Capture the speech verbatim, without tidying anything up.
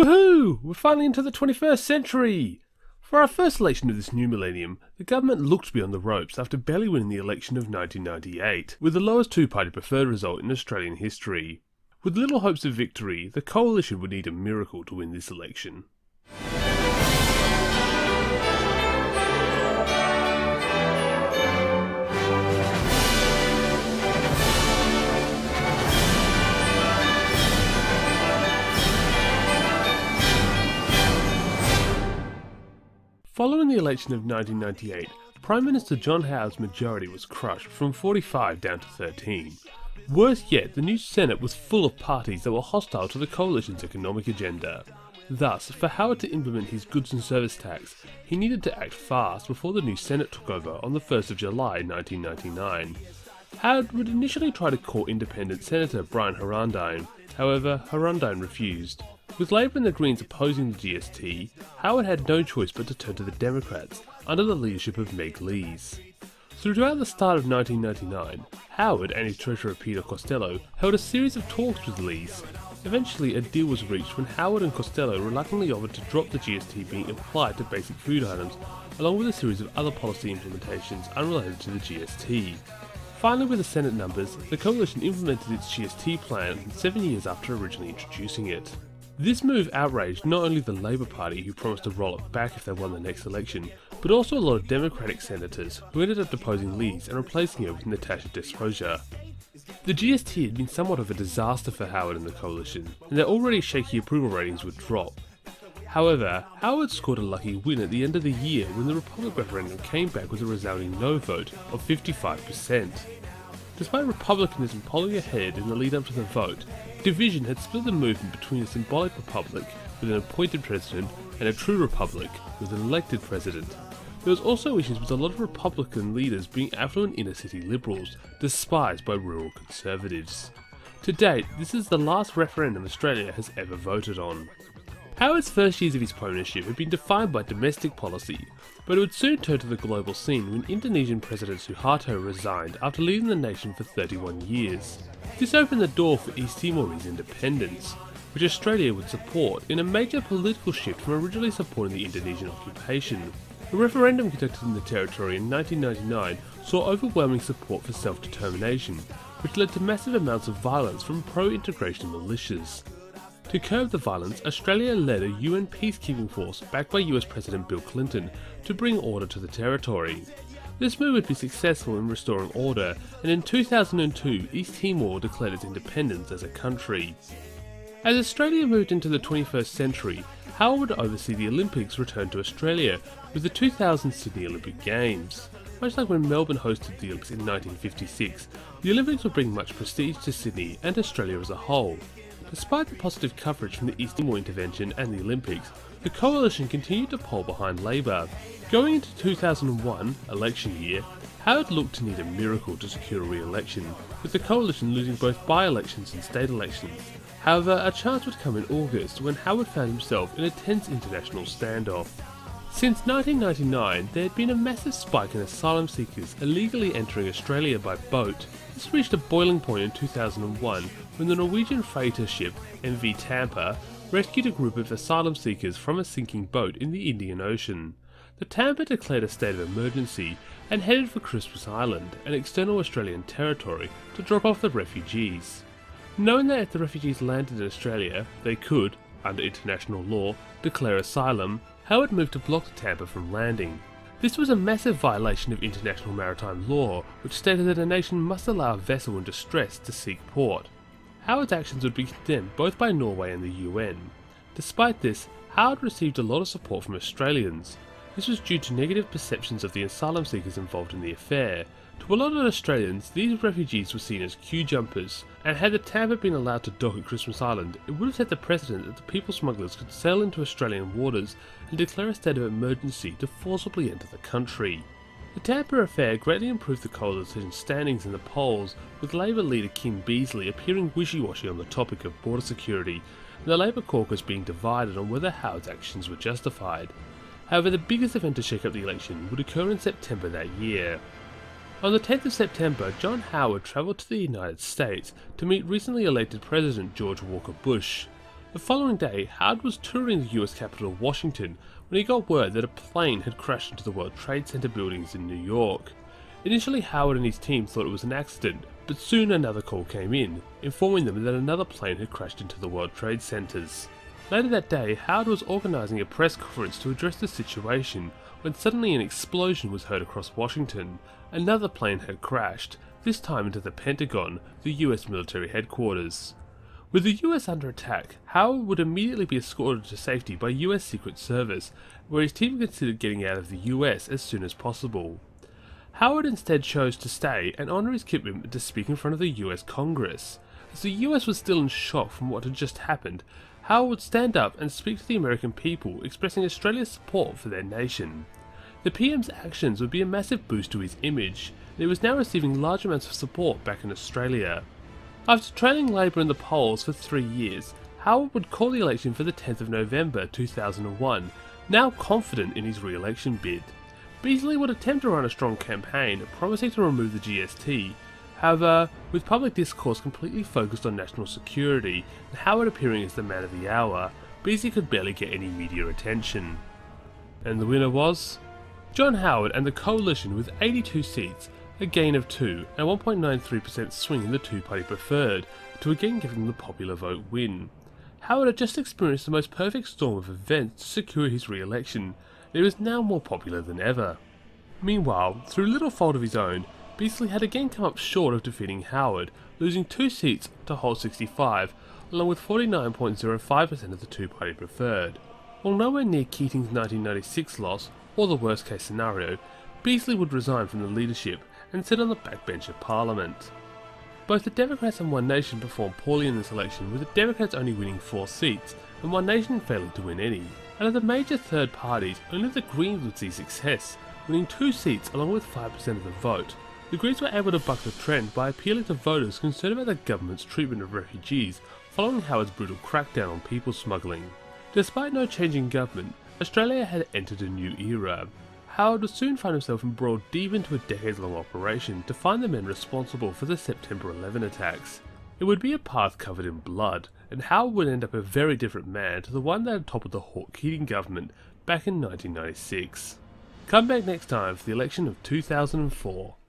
Woohoo! We're finally into the twenty-first century! For our first election of this new millennium, the government looked beyond the ropes after barely winning the election of nineteen ninety-eight, with the lowest two-party preferred result in Australian history. With little hopes of victory, the coalition would need a miracle to win this election. Following the election of nineteen ninety-eight, Prime Minister John Howard's majority was crushed from forty-five down to thirteen. Worse yet, the new Senate was full of parties that were hostile to the coalition's economic agenda. Thus, for Howard to implement his goods and service tax, he needed to act fast before the new Senate took over on the first of July nineteen ninety-nine. Howard would initially try to court independent Senator Brian Herondine, however Herondine refused. With Labour and the Greens opposing the G S T, Howard had no choice but to turn to the Democrats, under the leadership of Meg Lees. Throughout the start of nineteen ninety-nine, Howard and his treasurer Peter Costello held a series of talks with Lees. Eventually a deal was reached when Howard and Costello reluctantly offered to drop the G S T being applied to basic food items, along with a series of other policy implementations unrelated to the G S T. Finally, with the Senate numbers, the coalition implemented its G S T plan seven years after originally introducing it. This move outraged not only the Labour Party, who promised to roll it back if they won the next election, but also a lot of Democratic senators, who ended up deposing Lees and replacing her with Natasha Despoja. The G S T had been somewhat of a disaster for Howard and the coalition, and their already shaky approval ratings would drop. However, Howard scored a lucky win at the end of the year when the Republic referendum came back with a resounding no vote of fifty-five percent. Despite Republicanism polling ahead in the lead up to the vote, division had split the movement between a symbolic republic with an appointed president and a true republic with an elected president. There was also issues with a lot of Republican leaders being affluent inner city liberals, despised by rural conservatives. To date, this is the last referendum Australia has ever voted on. Howard's first years of his premiership had been defined by domestic policy, but it would soon turn to the global scene when Indonesian President Suharto resigned after leading the nation for thirty-one years. This opened the door for East Timor's independence, which Australia would support in a major political shift from originally supporting the Indonesian occupation. A referendum conducted in the territory in nineteen ninety-nine saw overwhelming support for self-determination, which led to massive amounts of violence from pro-integration militias. To curb the violence, Australia led a U N peacekeeping force backed by U S President Bill Clinton to bring order to the territory. This move would be successful in restoring order, and in two thousand two East Timor declared its independence as a country. As Australia moved into the twenty-first century, Howard would oversee the Olympics return to Australia with the two thousand Sydney Olympic Games. Much like when Melbourne hosted the Olympics in nineteen fifty-six, the Olympics would bring much prestige to Sydney and Australia as a whole. Despite the positive coverage from the East Timor intervention and the Olympics, the coalition continued to poll behind Labour. Going into two thousand one, election year, Howard looked to need a miracle to secure a re-election, with the coalition losing both by-elections and state elections. However, a chance would come in August when Howard found himself in a tense international standoff. Since nineteen ninety-nine, there had been a massive spike in asylum seekers illegally entering Australia by boat. This reached a boiling point in two thousand one when the Norwegian freighter ship M V Tampa rescued a group of asylum seekers from a sinking boat in the Indian Ocean. The Tampa declared a state of emergency and headed for Christmas Island, an external Australian territory, to drop off the refugees. Knowing that if the refugees landed in Australia, they could, under international law, declare asylum, Howard moved to block the Tampa from landing. This was a massive violation of international maritime law, which stated that a nation must allow a vessel in distress to seek port. Howard's actions would be condemned both by Norway and the U N. Despite this, Howard received a lot of support from Australians. This was due to negative perceptions of the asylum seekers involved in the affair. To a lot of Australians, these refugees were seen as queue jumpers, and had the Tampa been allowed to dock at Christmas Island, it would have set the precedent that the people smugglers could sail into Australian waters and declare a state of emergency to forcibly enter the country. The Tampa affair greatly improved the coalition's standings in the polls, with Labour leader Kim Beazley appearing wishy-washy on the topic of border security, and the Labour caucus being divided on whether Howard's actions were justified. However, the biggest event to shake up the election would occur in September that year. On the tenth of September, John Howard travelled to the United States to meet recently elected President George Walker Bush. The following day, Howard was touring the U S capital of Washington when he got word that a plane had crashed into the World Trade Center buildings in New York. Initially, Howard and his team thought it was an accident, but soon another call came in, informing them that another plane had crashed into the World Trade Centers. Later that day, Howard was organising a press conference to address the situation when suddenly an explosion was heard across Washington. Another plane had crashed, this time into the Pentagon, the U S military headquarters. With the U S under attack, Howard would immediately be escorted to safety by U S Secret Service, where his team considered getting out of the U S as soon as possible. Howard instead chose to stay and honour his commitment to speak in front of the U S Congress. As the U S was still in shock from what had just happened, Howard would stand up and speak to the American people, expressing Australia's support for their nation. The P M's actions would be a massive boost to his image, and he was now receiving large amounts of support back in Australia. After trailing Labour in the polls for three years, Howard would call the election for the tenth of November two thousand one, now confident in his re-election bid. Beazley would attempt to run a strong campaign, promising to remove the G S T. However, with public discourse completely focused on national security, and Howard appearing as the man of the hour, Beazley could barely get any media attention. And the winner was John Howard and the coalition with eighty-two seats, a gain of two, and one point nine three percent swing in the two-party preferred, to again give him the popular vote win. Howard had just experienced the most perfect storm of events to secure his re-election, and he was now more popular than ever. Meanwhile, through little fault of his own, Beazley had again come up short of defeating Howard, losing two seats to hold sixty-five, along with forty-nine point zero five percent of the two-party preferred. While nowhere near Keating's nineteen ninety-six loss, or the worst case scenario, Beazley would resign from the leadership and sit on the backbench of Parliament. Both the Democrats and One Nation performed poorly in this election, with the Democrats only winning four seats and One Nation failing to win any. Out of the major third parties, only the Greens would see success, winning two seats along with five percent of the vote. The Greens were able to buck the trend by appealing to voters concerned about the government's treatment of refugees following Howard's brutal crackdown on people smuggling. Despite no change in government, Australia had entered a new era. Howard would soon find himself embroiled deep into a decades-long operation to find the men responsible for the September eleven attacks. It would be a path covered in blood, and Howard would end up a very different man to the one that had toppled the Hawke-Keating government back in nineteen ninety-six. Come back next time for the election of two thousand four.